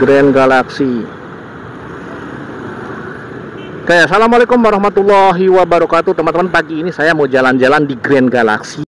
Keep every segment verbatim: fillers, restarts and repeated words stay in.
Grand Galaxy. Oke, assalamualaikum warahmatullahi wabarakatuh teman-teman. Pagi ini saya mau jalan-jalan di Grand Galaxy.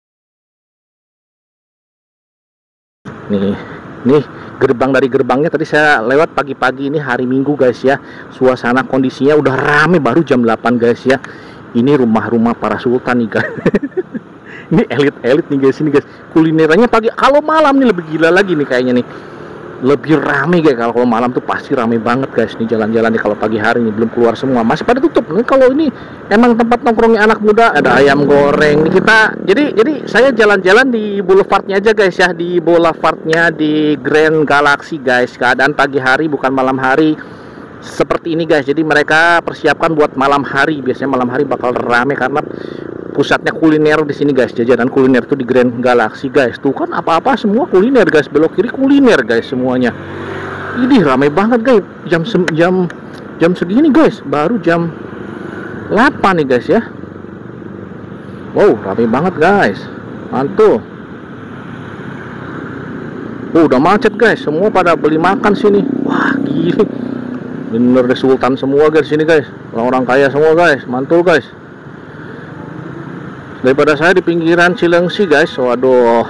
Nih, nih gerbang dari gerbangnya tadi saya lewat pagi-pagi ini hari Minggu guys ya. Suasana kondisinya udah rame baru jam delapan guys ya. Ini rumah-rumah para sultan nih guys. Ini elit-elit nih guys, ini guys. Kulinerannya pagi, kalau malam nih lebih gila lagi nih kayaknya nih. Lebih rame guys, kalau malam tuh pasti rame banget guys. Nih jalan-jalan nih kalau pagi hari nih belum keluar semua, masih pada tutup. Nih kalau ini emang tempat nongkrongnya anak muda, ada ayam goreng nih kita. Jadi jadi saya jalan-jalan di boulevardnya aja guys ya, di boulevardnya di Grand Galaxy guys. Keadaan pagi hari bukan malam hari seperti ini guys. Jadi mereka persiapkan buat malam hari. Biasanya malam hari bakal rame karena pusatnya kuliner di sini guys. Jajanan kuliner tuh di Grand Galaxy guys. Tuh kan apa-apa semua kuliner guys, belok kiri kuliner guys semuanya. Ini ramai banget guys. Jam jam jam segini guys, baru jam delapan nih guys ya. Wow, ramai banget guys. Mantul. Oh, udah macet guys. Semua pada beli makan sini. Wah, gila. Bener deh, sultan semua guys sini guys. Orang-orang kaya semua guys. Mantul guys. Daripada saya di pinggiran Cilengsi guys. Waduh,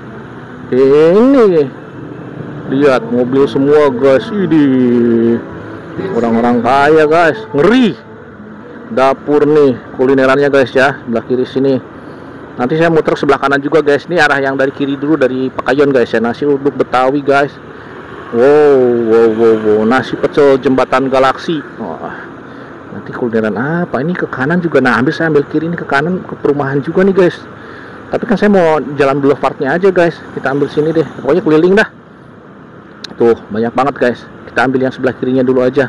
ini lihat mobil semua guys. Ini orang-orang kaya guys, ngeri. Dapur nih kulinerannya guys ya, sebelah kiri sini. Nanti saya muter sebelah kanan juga guys. Ini arah yang dari kiri dulu, dari Pekayon guys ya. Nasi uduk Betawi guys. Wow, wow, wow, wow. Nasi pecel Jembatan Galaksi. Wah, nanti kulineran apa ini? Ke kanan juga. Nah, ambil saya ambil kiri ini ke kanan ke perumahan juga nih guys. Tapi kan saya mau jalan boulevardnya aja guys. Kita ambil sini deh, pokoknya keliling dah. Tuh banyak banget guys. Kita ambil yang sebelah kirinya dulu aja.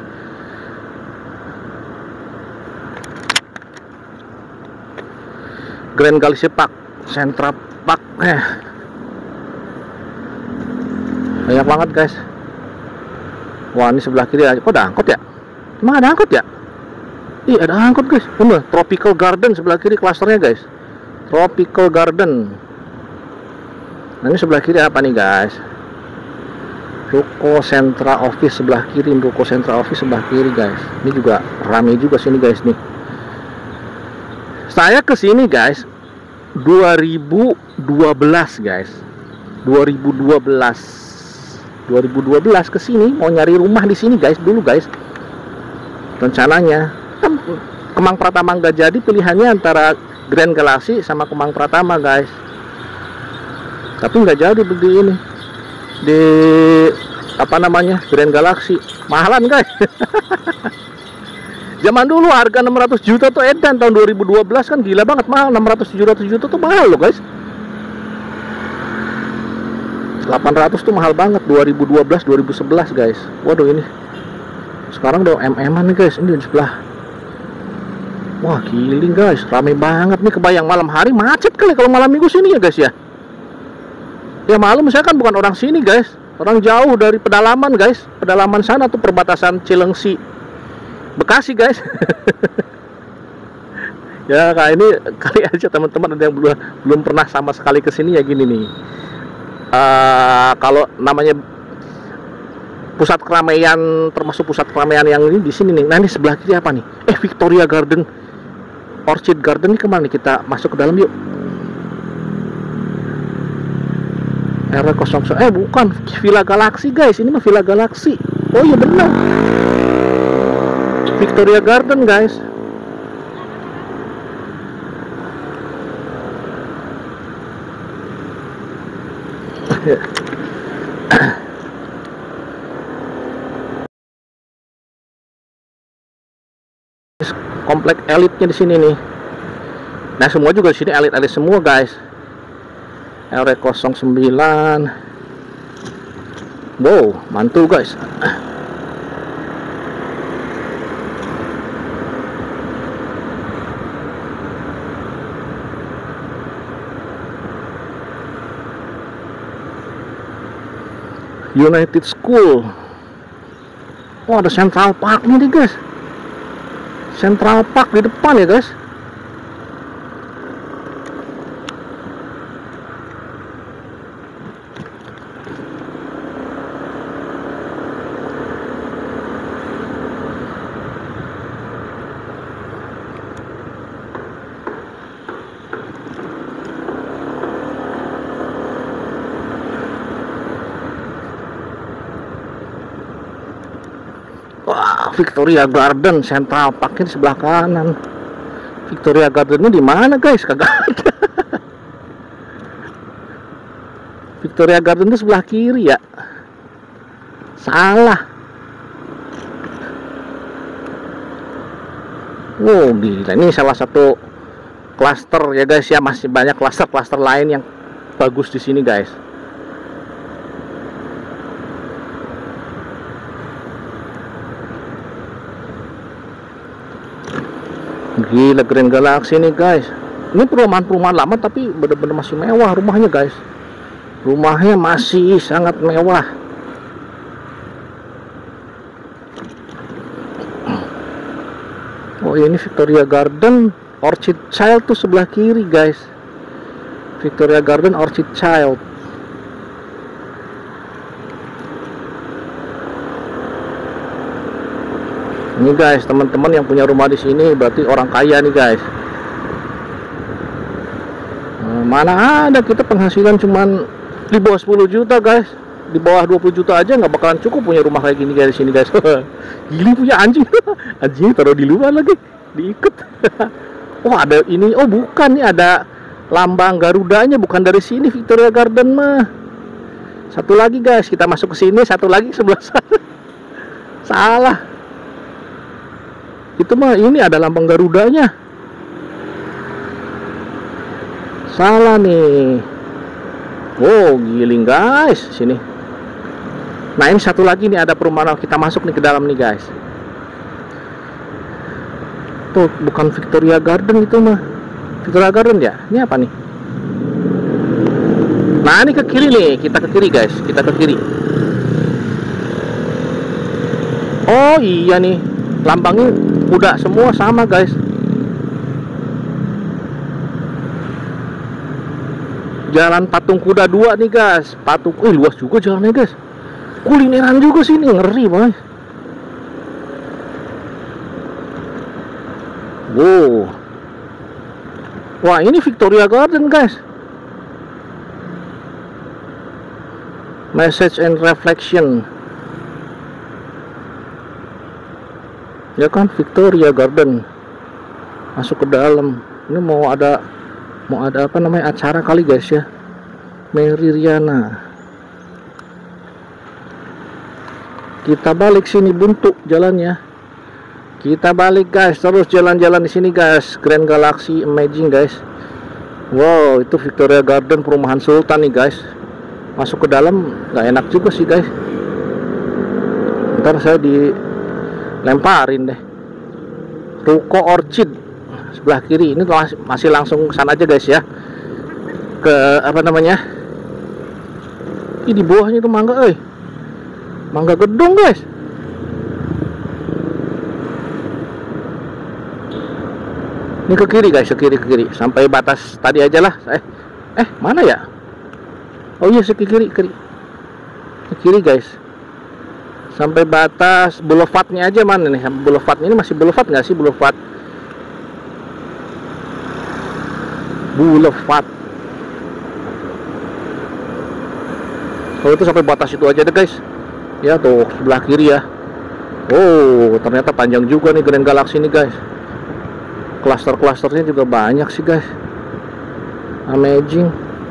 Grand Galaxy Park, Central Park. Eh. Banyak banget guys. Wah, ini sebelah kiri aja. Kok ada angkot ya? Emang ada angkot ya? Ih, ada angkot guys. Bener, Tropical Garden sebelah kiri klasternya guys. Tropical Garden. Nah, ini sebelah kiri apa nih guys? Ruko Central Office sebelah kiri. Ruko Central Office sebelah kiri guys. Ini juga ramai juga sini guys nih. Saya kesini guys dua ribu dua belas guys. dua ribu dua belas. dua ribu dua belas kesini mau nyari rumah di sini guys dulu guys. Rencananya Kemang Pratama nggak jadi, pilihannya antara Grand Galaxy sama Kemang Pratama guys. Tapi nggak jadi beli ini di apa namanya Grand Galaxy, mahalan guys. Zaman dulu harga enam ratus juta tuh edan, tahun dua ribu dua belas kan gila banget mahal. Enam ratus tujuh ratus juta tuh mahal loh guys. delapan ratus tuh mahal banget dua ribu dua belas dua ribu sebelas guys. Waduh, ini sekarang udah em-eman nih guys. Ini di sebelah. Wah, giling guys, rame banget nih. Kebayang malam hari macet kali kalau malam minggu sini ya guys ya. Ya malum, saya kan bukan orang sini guys, orang jauh dari pedalaman guys. Pedalaman sana tuh perbatasan Cilengsi Bekasi guys. Ya kayak ini kali aja teman-teman ada yang belum belum pernah sama sekali kesini ya gini nih. Uh, kalau namanya pusat keramaian, termasuk pusat keramaian yang ini di sini nih. Nah, ini sebelah kiri apa nih? Eh, Victoria Garden, Orchid Garden. Ini kemana nih? Kita masuk ke dalam yuk. R nol nol. Eh, bukan Villa Galaxy guys. Ini mah Villa Galaxy. Oh iya benar, Victoria Garden guys. Komplek elitnya di sini nih. Nah, semua juga di sini elit-elit semua guys. R nol nol sembilan. Wow, mantul guys. United School. Oh, ada Central Park nih guys. Central Park di depan ya guys. Victoria Garden Central Park di sebelah kanan. Victoria Gardennya di mana guys? Kagak ada. Victoria Garden itu sebelah kiri ya. Salah. Wow, gila, ini salah satu klaster ya guys ya. Masih banyak klaster-klaster lain yang bagus di sini guys. Gila, Grand Galaxy nih guys. Ini perumahan-perumahan lama tapi bener-bener masih mewah rumahnya guys. Rumahnya masih sangat mewah. Oh ini Victoria Garden Orchid Child tuh sebelah kiri guys. Victoria Garden Orchid Child. Ini guys, teman-teman yang punya rumah di sini berarti orang kaya nih guys. Nah, mana ada kita penghasilan cuman di bawah sepuluh juta guys. Di bawah dua puluh juta aja nggak bakalan cukup punya rumah kayak gini guys di sini guys. Gili punya anjing. Anjing taruh di luar lagi, diikat. Oh ada ini, oh bukan nih, ada lambang Garudanya, bukan dari sini Victoria Garden mah. Satu lagi guys, kita masuk ke sini, satu lagi sebelah sana. Salah. Itu mah ini ada lambang Garudanya. Salah nih. Wow, giling guys sini. Nah ini satu lagi nih, ada perumahan, kita masuk nih ke dalam nih guys. Tuh bukan Victoria Garden itu mah. Victoria Garden ya? Ini apa nih? Nah ini ke kiri nih, kita ke kiri guys, kita ke kiri. Oh iya nih, lambangnya kuda semua sama guys. Jalan Patung Kuda dua nih guys. Patung, wih luas juga jalannya guys. Kulineran juga sini, ngeri boy. Wow. Wah ini Victoria Garden guys. Message and reflection. Ya kan Victoria Garden. Masuk ke dalam. Ini mau ada mau ada apa namanya acara kali guys ya. Mary Riana. Kita balik sini buntu jalannya. Kita balik guys, terus jalan-jalan di sini guys. Grand Galaxy Amazing guys. Wow, itu Victoria Garden perumahan Sultan nih guys. Masuk ke dalam nggak enak juga sih guys. Ntar saya dilemparin deh. Ruko Orchid sebelah kiri. Ini masih langsung ke sana aja guys ya. Ke apa namanya? Ini di bawahnya itu mangga, eh. Mangga gedung guys. Ini ke kiri guys, ke kiri ke kiri sampai batas tadi aja lah. Eh, eh mana ya? Oh iya, ke kiri kiri ke kiri guys. Sampai batas boulevardnya aja mana nih? Boulevard ini masih boulevard nggak sih? Boulevard. Boulevard. Kalau itu sampai batas itu aja deh guys. Ya tuh sebelah kiri ya. Oh ternyata panjang juga nih Grand Galaxy ini guys. Klaster-klasternya juga banyak sih guys. Amazing.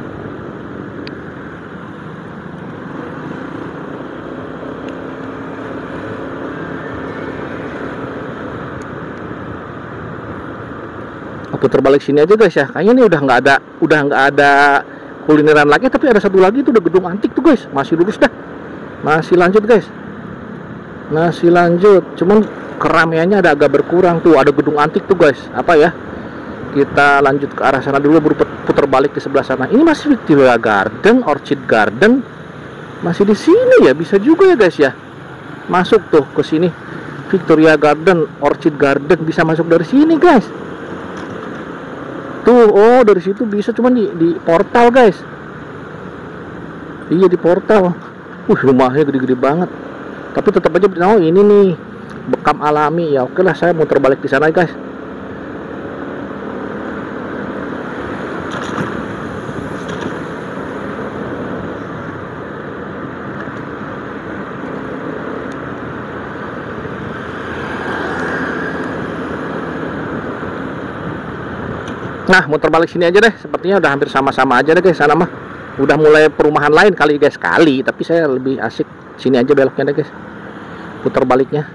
Putar balik sini aja guys ya. Kayaknya ini udah nggak ada, udah nggak ada kulineran lagi. Tapi ada satu lagi itu udah gedung antik tuh guys. Masih lurus dah. Masih lanjut guys. Masih lanjut. Cuman keramaiannya ada agak berkurang tuh. Ada gedung antik tuh guys. Apa ya? Kita lanjut ke arah sana dulu, baru putar balik ke sebelah sana. Ini masih Victoria Garden, Orchid Garden. Masih di sini ya, bisa juga ya guys ya. Masuk tuh ke sini. Victoria Garden, Orchid Garden bisa masuk dari sini guys. Tuh, oh dari situ bisa, cuman di, di portal guys. Iya di portal. Uh rumahnya gede-gede banget. Tapi tetap aja, oh ini nih bekam alami ya. Oke lah, saya mau terbalik di sana guys. Nah, muter balik sini aja deh. Sepertinya udah hampir sama-sama aja deh guys. Sana mah udah mulai perumahan lain kali guys, kali. Tapi saya lebih asik sini aja beloknya deh guys. Putar baliknya.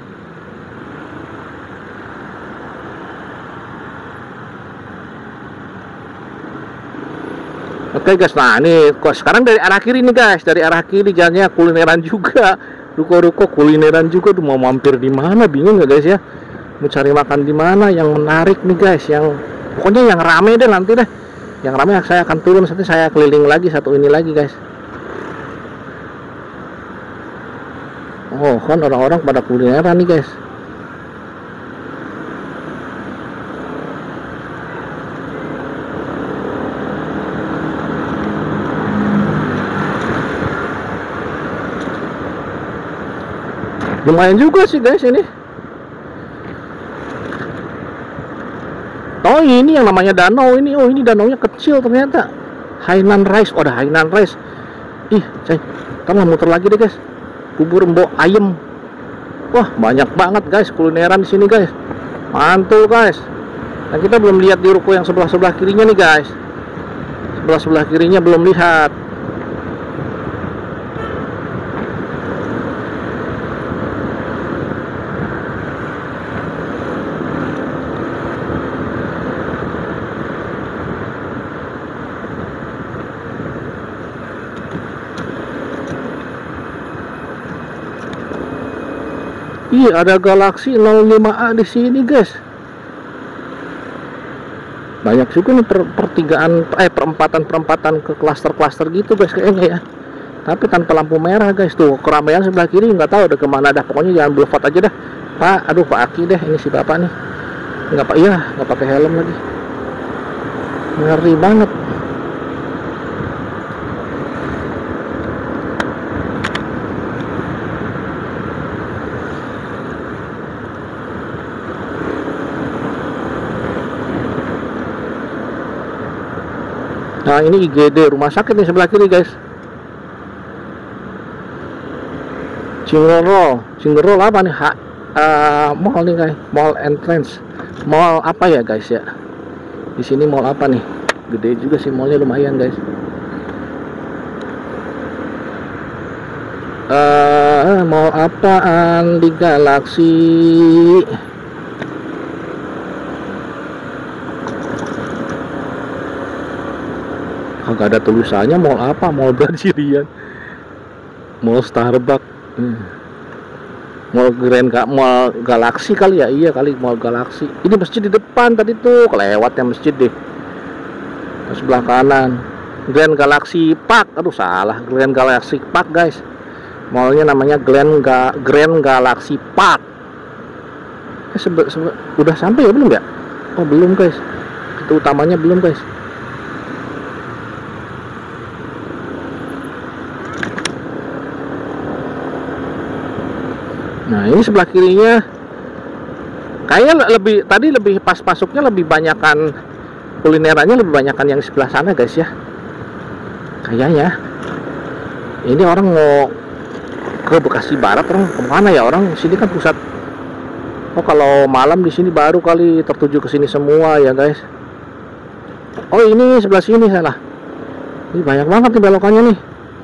Oke guys, nah ini kok sekarang dari arah kiri nih guys, dari arah kiri jalannya kulineran juga, ruko-ruko kulineran juga. Tuh mau mampir di mana bingung nggak guys ya? Mau cari makan di mana yang menarik nih guys, yang pokoknya yang rame deh nanti deh. Yang rame saya akan turun, nanti saya keliling lagi satu ini lagi guys. Oh kan orang-orang pada kulineran nih guys. Lumayan juga sih guys ini. Oh ini yang namanya danau ini. Oh ini danaunya kecil ternyata. Hainan Rice. Oh ada Hainan Rice. Ih saya ntar muter lagi deh guys. Bubur mbok ayam. Wah banyak banget guys kulineran di sini guys. Mantul guys. Nah kita belum lihat di ruko yang sebelah sebelah kirinya nih guys. Sebelah sebelah kirinya belum lihat. Iya ada Galaxy nol lima A di sini guys. Banyak juga nih per, pertigaan eh perempatan perempatan ke klaster-klaster gitu guys kayaknya ya. Tapi tanpa lampu merah guys. Tuh keramaian sebelah kiri nggak tahu udah kemana dah. Pokoknya jangan blufat aja dah Pak. Aduh Pak Aki deh ini si bapak nih. Nggak pak iya nggak pakai helm lagi. Ngeri banget. Nah ini I G D rumah sakit nih sebelah kiri guys. Cingerol, Cingerol apa nih? Ha, uh, mall nih guys, mall entrance. Mall apa ya guys ya? Di sini mall apa nih? Gede juga sih mallnya lumayan guys. Uh, mall apaan di Galaxy? Kagak ada tulisannya mall apa, mall Brazilian, mall Starbucks, hmm. Mall Grand Mall Galaxy kali ya, iya kali mall Galaxy. Ini masjid di depan tadi tuh, kelewat ya masjid deh. Sebelah kanan, Grand Galaxy Park, aduh salah, Grand Galaxy Park guys. Mallnya namanya Grand Ga Grand Galaxy Park. Eh, sebe sebe udah sampai ya belum ya? Oh belum guys, itu utamanya belum guys. Nah ini sebelah kirinya kayak lebih tadi lebih pas masuknya lebih banyakan kulinerannya lebih banyakan yang sebelah sana guys ya. Kayaknya ini orang mau ke Bekasi Barat, orang kemana ya orang sini kan pusat. Oh kalau malam di sini baru kali tertuju ke sini semua ya guys. Oh ini sebelah sini salah. Ini banyak banget nih belokannya nih.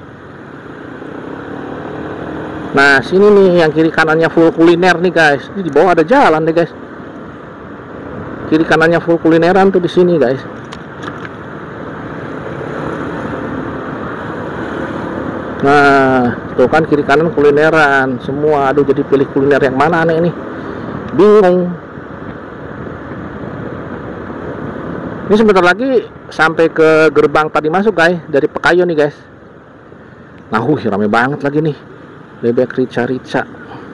Nah sini nih yang kiri kanannya full kuliner nih guys. Ini di bawah ada jalan deh guys. Kiri kanannya full kulineran tuh di sini guys. Nah tuh kan kiri kanan kulineran semua. Aduh jadi pilih kuliner yang mana nih ini? Bingung. Ini sebentar lagi sampai ke gerbang tadi masuk guys dari Pekayon nih guys. Nah uh rame banget lagi nih. Bebek rica-rica.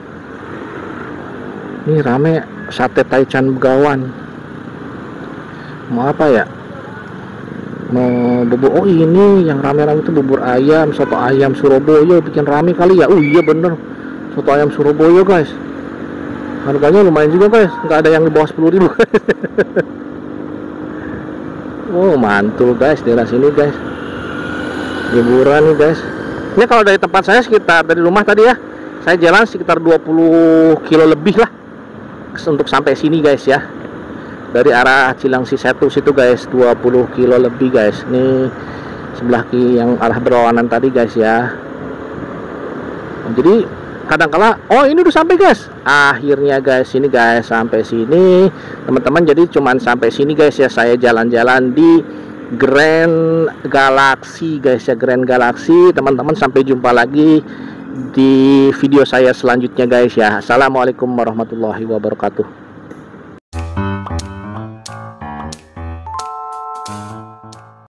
Ini rame sate Taichan Begawan. Mau apa ya? Mau bubur. Oh ini yang rame-rame itu bubur ayam, soto ayam Surabaya bikin rame kali ya. Oh iya bener, soto ayam Surabaya guys. Harganya lumayan juga guys, nggak ada yang di bawah sepuluh ribu. Oh mantul guys daerah sini guys. Liburan nih guys. Ini kalau dari tempat saya sekitar dari rumah tadi ya, saya jalan sekitar dua puluh kilo lebih lah untuk sampai sini guys ya. dari arah Cilangsi satu situ guys, dua puluh kilo lebih guys. Ini sebelah kiri yang arah berlawanan tadi guys ya. Jadi kadangkala, oh ini udah sampai guys. Akhirnya guys, ini guys sampai sini teman-teman. Jadi cuman sampai sini guys ya, saya jalan-jalan di Grand Galaxy guys ya, Grand Galaxy teman-teman. Sampai jumpa lagi di video saya selanjutnya guys ya. Assalamualaikum warahmatullahi wabarakatuh.